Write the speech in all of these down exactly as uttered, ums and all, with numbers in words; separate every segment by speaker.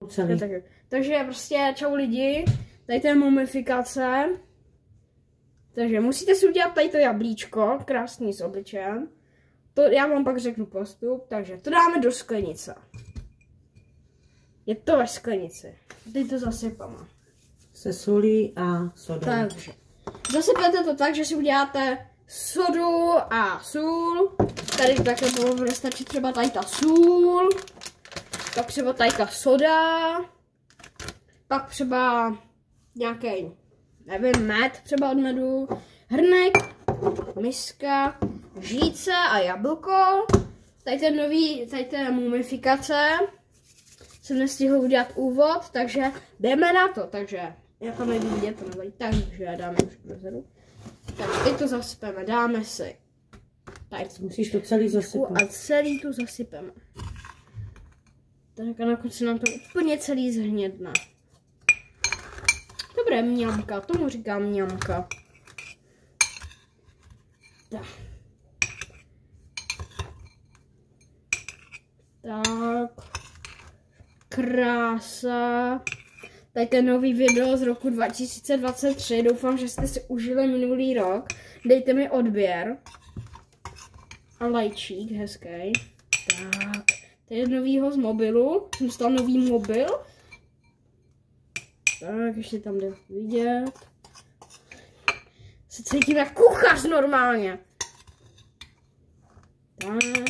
Speaker 1: Celý.
Speaker 2: Tak, takže prostě čau lidi, tady to je mumifikace. Takže musíte si udělat tady to jablíčko, krásný s obličejem. To já vám pak řeknu postup, takže to dáme do sklenice. Je to ve sklenici. Teď to zasypáme. Se
Speaker 1: solí a sodou.
Speaker 2: Takže zasypete to tak, že si uděláte sodu a sůl. Tady takhle bude stačit třeba tady ta sůl. Pak třeba tady ta soda. Pak třeba nějaký, nevím, med třeba od medu. Hrnek, miska, žíce a jablko. Tady ten nový, tady ten mumifikace. Jsem nestihl udělat úvod, takže jdeme na to. Takže já tam nejdu vidět, to nevadí. Takže dáme už dozadu. Takže teď to zasypeme, dáme si. Tady
Speaker 1: musíš to celý zasypat.
Speaker 2: A celý to zasypeme. Tak a nakonec nám to úplně celý zhnědne. Dobré, mňamka, tomu říkám mňamka. Tak. Tak. Krása. Tady je nový video z roku dva tisíce dvacet tři. Doufám, že jste si užili minulý rok. Dejte mi odběr. A lajčík hezký. Tak. Tady je novýho z mobilu. Jsem dostal nový mobil. Tak, ještě tam jde vidět. Se cítím jak kuchař normálně. Tak.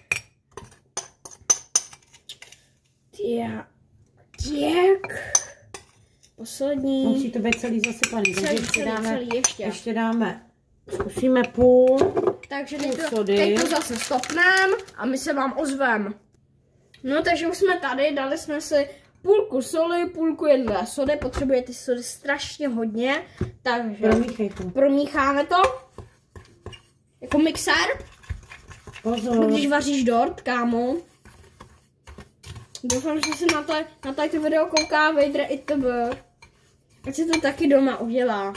Speaker 2: Já. Tak. Poslední.
Speaker 1: Musí to být celý zasypaný.
Speaker 2: Celý,
Speaker 1: takže
Speaker 2: celý,
Speaker 1: dáme,
Speaker 2: celý ještě.
Speaker 1: ještě dáme. Zkusíme půl.
Speaker 2: Takže teď to, teď to zase stopneme a my se vám ozveme. No takže už jsme tady, dali jsme si půlku soli, půlku jedné sody, potřebujete sody strašně hodně, takže promícháme to jako mixér.
Speaker 1: Pozor.
Speaker 2: Když vaříš dort, kámo. Doufám, že se na, to, na tady video kouká Vader i tebe. Ať se to taky doma udělá.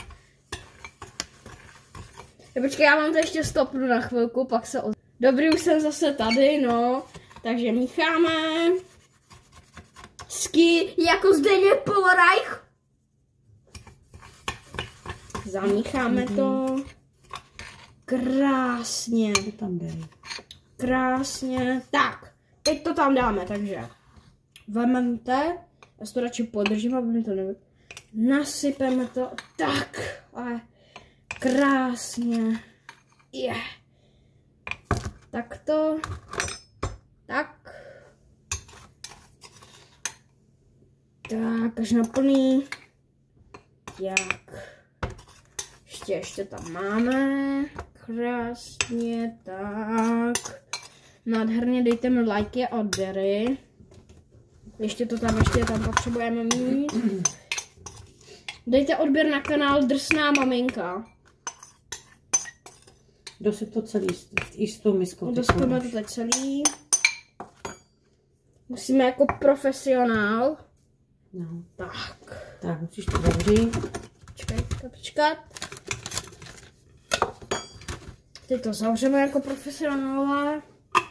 Speaker 2: Ja, počkej, já vám to ještě stopnu na chvilku, pak se od... Dobrý, už jsem zase tady, no. Takže mícháme. Ski jako Zdeněk Polreich. Zamícháme mm-hmm. to. Krásně.
Speaker 1: To tam dej.
Speaker 2: Krásně. Tak, teď to tam dáme, takže vemete, já si to radši podržím, aby mi to nebylo. Nasypeme to, tak, ale krásně. Je. Tak to, tak. Tak, až na plný. Jak. Ještě, ještě tam máme. Krásně, tak. Nádherně, dejte mi lajky a odběry. Ještě to tam, ještě tam potřebujeme mít. Dejte odběr na kanál Drsná maminka.
Speaker 1: Dosyp to celý, i s tou miskou.
Speaker 2: Dosypeme to teď celý. Musíme jako profesionál.
Speaker 1: No.
Speaker 2: Tak.
Speaker 1: Tak, musíš to zavřít.
Speaker 2: Počkej, počkat. Teď to zavřeme jako profesionálové.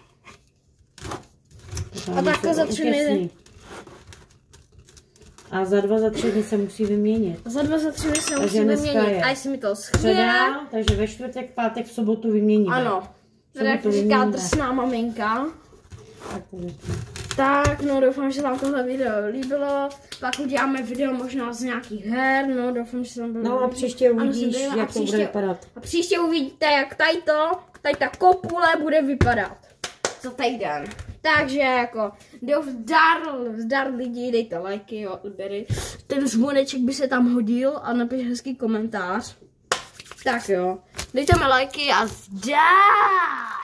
Speaker 2: A takhle za tři dny. A
Speaker 1: za dva, za tři dny se musí vyměnit.
Speaker 2: A za dva, za tři dny se musí vyměnit. A jestli mi to schvě.
Speaker 1: Takže ve čtvrtek, pátek, v sobotu vyměníme.
Speaker 2: Ano. Tady jak to říká Drsná maminka.
Speaker 1: Tak,
Speaker 2: tak, no doufám, že se vám tohle video líbilo. Pak uděláme video možná z nějakých her. No doufám, že se vám bylo.
Speaker 1: No a příště uvidíš, ano, jak příště, to bude vypadat.
Speaker 2: A příště uvidíte, jak tady to, tady ta kopule bude vypadat. Za týden. Takže jako, zdar, zdar lidi, dejte lajky, jo, odběry. Ten zvoneček by se tam hodil a napiš hezký komentář. Tak jo, dejte mi lajky a zdar!